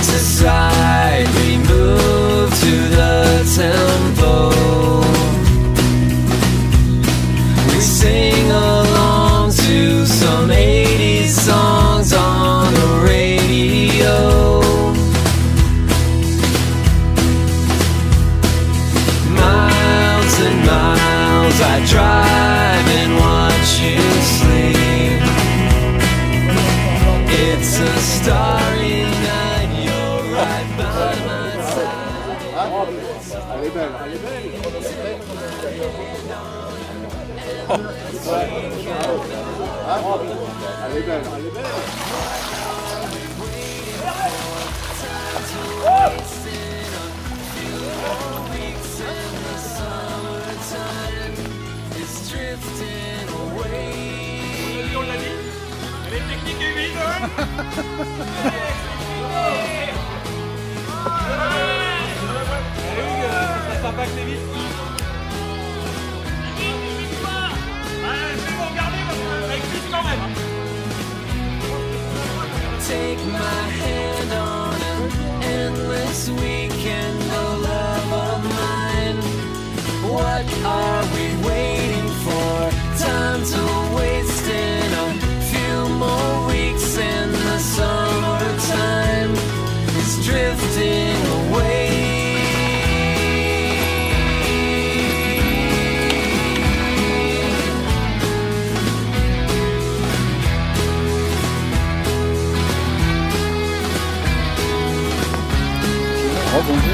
to slightly move to the tempo. We sing along to some 80s songs on the radio. Miles and miles I drive and watch you sleep. It's a starry night, you're right by my side. Elle est belle, elle est belle. Elle est belle, elle est belle. On l'a dit, elle est technique et vide, hein. Ça sent pas que c'est vite. Je vais vous regarder parce qu'elle glisse quand même. Take my hand on an endless weekend, no love of mine. What are we waiting for? Time to waste in a few more weeks, and the summertime is drifting away. Oh, bonjour.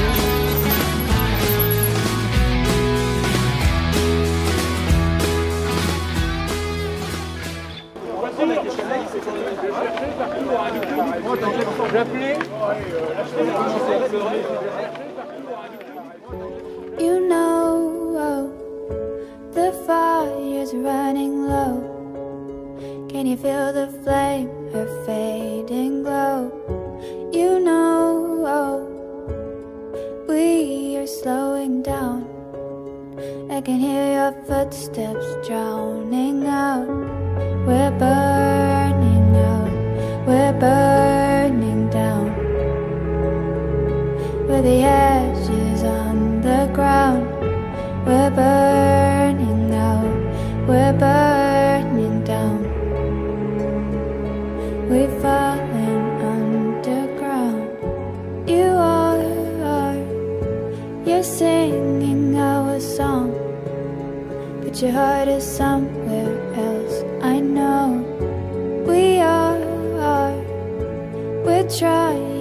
You know, the fire's running low. Can you feel the flame, her fading glow? You know, we are slowing down. I can hear your footsteps drowning out. We're burning out, we're burning down. We're the ashes on the ground. We're burning out, we're burning down. We've fallen underground. You are, you're singing our song, but your heart is somewhere else. I know we are, we're trying